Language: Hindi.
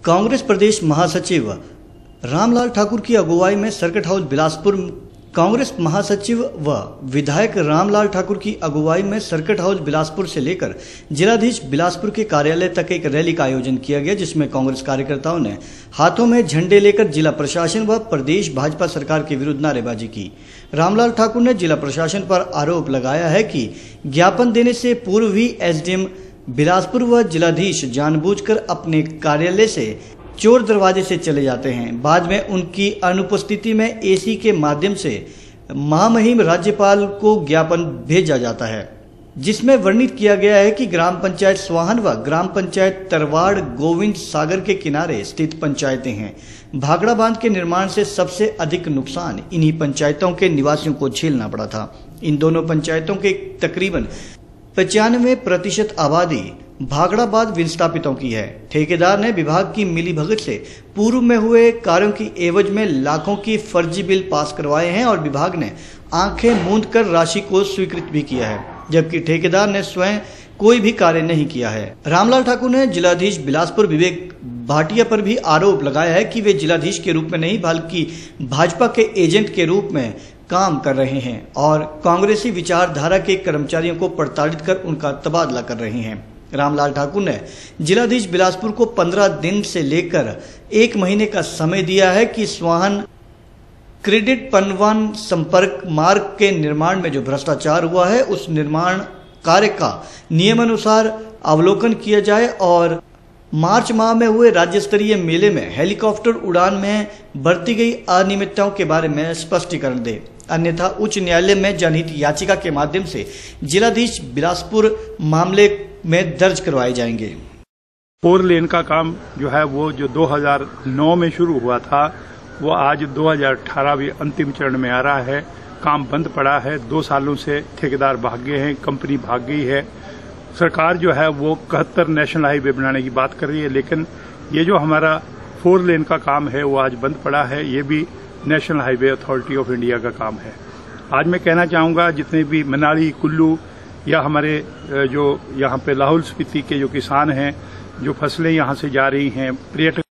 कांग्रेस प्रदेश महासचिव रामलाल ठाकुर की अगुवाई में सर्किट हाउस बिलासपुर कांग्रेस महासचिव व विधायक रामलाल ठाकुर की अगुवाई में सर्किट हाउस बिलासपुर से लेकर जिलाधीश बिलासपुर के कार्यालय तक एक रैली का आयोजन किया गया, जिसमें कांग्रेस कार्यकर्ताओं ने हाथों में झंडे लेकर जिला प्रशासन व प्रदेश भाजपा सरकार के विरुद्ध नारेबाजी की। रामलाल ठाकुर ने जिला प्रशासन पर आरोप लगाया है कि ज्ञापन देने से पूर्व ही एसडीएम बिलासपुर व जिलाधीश जानबूझकर अपने कार्यालय से चोर दरवाजे से चले जाते हैं। बाद में उनकी अनुपस्थिति में एसी के माध्यम से महामहिम राज्यपाल को ज्ञापन भेजा जाता है, जिसमें वर्णित किया गया है कि ग्राम पंचायत स्वाहन व ग्राम पंचायत तरवाड़ गोविंद सागर के किनारे स्थित पंचायतें हैं। भाखड़ा बांध के निर्माण से सबसे अधिक नुकसान इन्हीं पंचायतों के निवासियों को झेलना पड़ा था। इन दोनों पंचायतों के तकरीबन 95% आबादी भाखड़ाबाद विस्थापितों की है। ठेकेदार ने विभाग की मिलीभगत से पूर्व में हुए कार्यों की एवज में लाखों की फर्जी बिल पास करवाए हैं और विभाग ने आंखें मूंद कर राशि को स्वीकृत भी किया है, जबकि ठेकेदार ने स्वयं कोई भी कार्य नहीं किया है। रामलाल ठाकुर ने जिलाधीश बिलासपुर विवेक भाटिया पर भी आरोप लगाया है कि वे जिलाधीश के रूप में नहीं बल्कि भाजपा के एजेंट के रूप में काम कर रहे हैं और कांग्रेसी विचारधारा के कर्मचारियों को प्रताड़ित कर उनका तबादला कर रहे हैं। रामलाल ठाकुर ने जिलाधीश बिलासपुर को 15 दिन से लेकर 1 महीने का समय दिया है कि स्वाहन क्रेडिट पनवान संपर्क मार्ग के निर्माण में जो भ्रष्टाचार हुआ है उस निर्माण कार्य का नियमानुसार अवलोकन किया जाए और मार्च माह में हुए राज्य स्तरीय मेले में हेलीकॉप्टर उड़ान में बरती गई अनियमितताओं के बारे में स्पष्टीकरण दे, अन्यथा उच्च न्यायालय में जनहित याचिका के माध्यम से जिलाधीश बिलासपुर मामले में दर्ज करवाए जाएंगे। 4 लेन का काम जो है वो जो 2009 में शुरू हुआ था वो आज 2018 भी अंतिम चरण में आ रहा है। काम बंद पड़ा है, 2 सालों से ठेकेदार भाग गए हैं, कंपनी भाग गई है। सरकार जो है वो 71 नेशनल हाईवे बनाने की बात कर रही है, लेकिन ये जो हमारा 4 लेन का काम है वो आज बंद पड़ा है। ये भी national highway authority of India का काम है। आज मैं कहना चाहूंगा जितने भी मनाली कुल्लू या हमारे जो यहाँ पे लाहौल स्पीति के जो किसान हैं, जो फसलें यहाँ से जा रही हैं, पर्यटक